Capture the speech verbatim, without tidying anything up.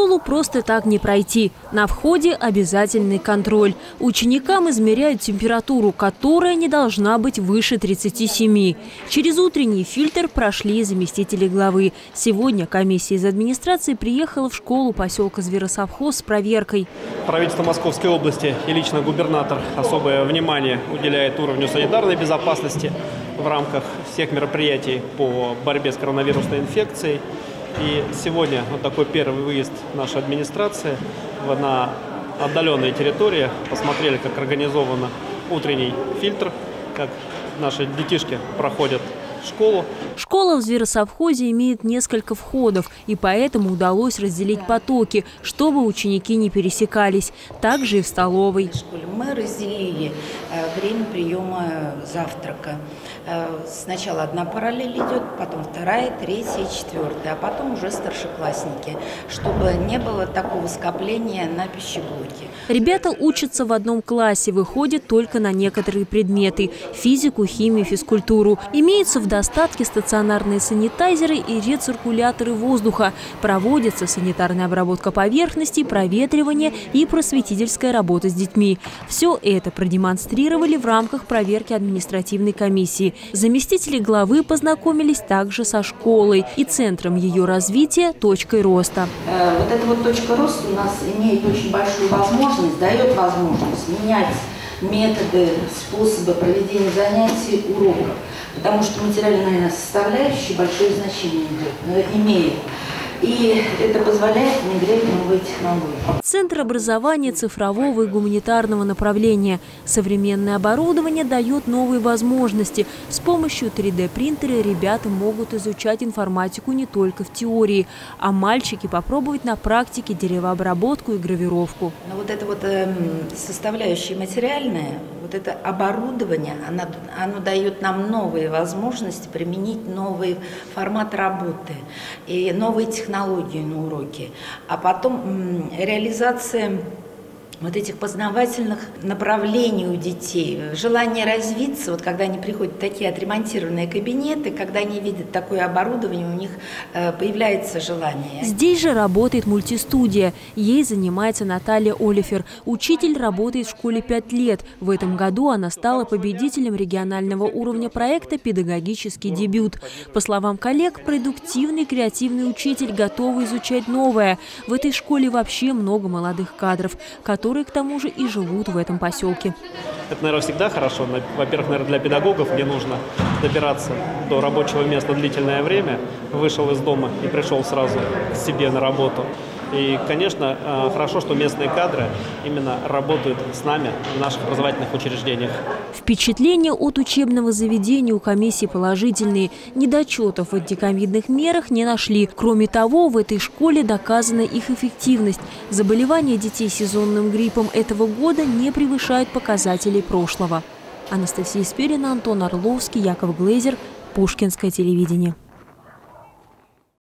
школу просто так не пройти. На входе обязательный контроль. Ученикам измеряют температуру, которая не должна быть выше тридцати семи. Через утренний фильтр прошли заместители главы. Сегодня комиссия из администрации приехала в школу поселка Зверосовхоз с проверкой. Правительство Московской области и лично губернатор особое внимание уделяет уровню санитарной безопасности в рамках всех мероприятий по борьбе с коронавирусной инфекцией. И сегодня вот такой первый выезд нашей администрации на отдаленные территории. Посмотрели, как организован утренний фильтр, как наши детишки проходят школу. Школа в Зверосовхозе имеет несколько входов, и поэтому удалось разделить потоки, чтобы ученики не пересекались. Также и в столовой. В школе мы разделили время приема завтрака. Сначала одна параллель идет, потом вторая, третья, четвертая, а потом уже старшеклассники, чтобы не было такого скопления на пищеблоке. Ребята учатся в одном классе, выходят только на некоторые предметы – физику, химию, физкультуру. Имеются в достатке стационарные санитайзеры и рециркуляторы воздуха. Проводится санитарная обработка поверхностей, проветривание и просветительская работа с детьми. Все это продемонстрировали в рамках проверки административной комиссии. Заместители главы познакомились также со школой и центром ее развития «Точкой роста». Вот эта вот точка роста у нас имеет очень большую возможность, дает возможность менять методы, способы проведения занятий, уроков. Потому что материальная составляющая большое значение имеет. И это позволяет внедрять новые технологии. Центр образования цифрового и гуманитарного направления. Современное оборудование дает новые возможности. С помощью три дэ принтера ребята могут изучать информатику не только в теории, а мальчики попробовать на практике деревообработку и гравировку. Но вот это вот э, составляющая материальная, вот это оборудование, оно, оно дает нам новые возможности применить новый формат работы и новые технологии на уроке, а потом реализация вот этих познавательных направлений у детей, желание развиться, вот когда они приходят в такие отремонтированные кабинеты, когда они видят такое оборудование, у них появляется желание. Здесь же работает мультистудия. Ей занимается Наталья Олифер. Учитель работает в школе пять лет. В этом году она стала победителем регионального уровня проекта «Педагогический дебют». По словам коллег, продуктивный, креативный учитель, готовый изучать новое. В этой школе вообще много молодых кадров, которые которые, к тому же, и живут в этом поселке. Это, наверное, всегда хорошо. Во-первых, наверное, для педагогов не нужно добираться до рабочего места длительное время. Вышел из дома и пришел сразу к себе на работу. И, конечно, хорошо, что местные кадры именно работают с нами в наших образовательных учреждениях. Впечатления от учебного заведения у комиссии положительные. Недочетов в антиковидных мерах не нашли. Кроме того, в этой школе доказана их эффективность. Заболевания детей сезонным гриппом этого года не превышают показателей прошлого. Анастасия Спирина, Антон Орловский, Яков Глейзер, Пушкинское телевидение.